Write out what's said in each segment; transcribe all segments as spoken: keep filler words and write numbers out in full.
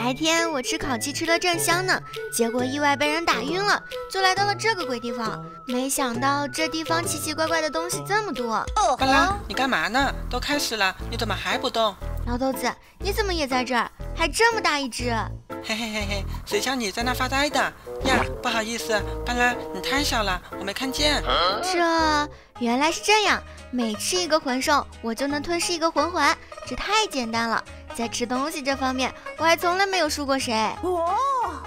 白天我吃烤鸡吃得正香呢，结果意外被人打晕了，就来到了这个鬼地方。没想到这地方奇奇怪怪的东西这么多。 巴拉，你干嘛呢？都开始了，你怎么还不动？ 老豆子，你怎么也在这儿？还这么大一只！ 嘿嘿嘿嘿，谁叫你在那发呆的呀？不好意思，巴拉，你太小了，我没看见。 这原来是这样，每吃一个魂兽，我就能吞噬一个魂环，这太简单了。在吃东西这方面，我还从来没有输过谁。哦。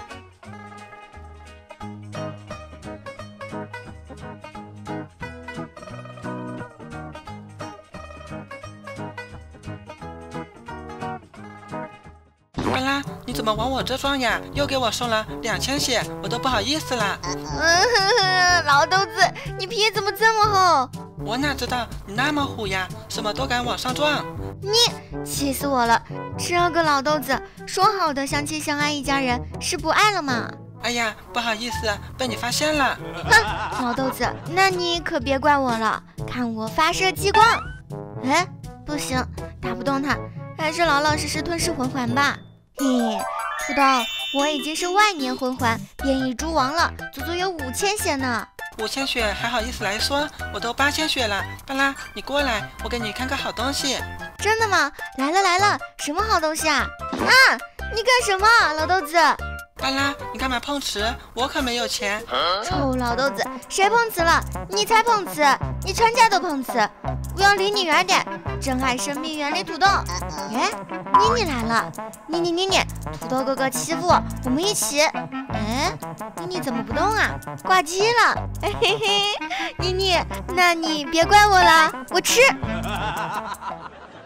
巴拉，你怎么往我这撞呀？又给我送了两千血，我都不好意思了。 嗯，老豆子，你皮怎么这么厚？ 我哪知道你那么虎呀，什么都敢往上撞。 你气死我了！这个老豆子，说好的相亲相爱一家人，是不爱了吗？ 哎呀，不好意思，被你发现了。 哼，老豆子，那你可别怪我了。看我发射激光！哎，不行，打不动他，还是老老实实吞噬魂环吧。嘿，土豆，我已经是万年魂环变异蛛王了，足足有五千血呢。 五千血还好意思来说？我都八千血了。巴拉，你过来，我给你看个好东西。 真的吗？来了来了，什么好东西啊？啊，你干什么，老豆子？ 巴拉，你干嘛碰瓷？我可没有钱。 臭老豆子，谁碰瓷了？你才碰瓷，你全家都碰瓷。我要离你远点，珍爱生命，远离土豆。哎，妮妮来了，妮妮妮妮，土豆哥哥欺负我，我们一起。哎，妮妮怎么不动啊？挂机了。嘿嘿嘿，妮妮，那你别怪我了，我吃。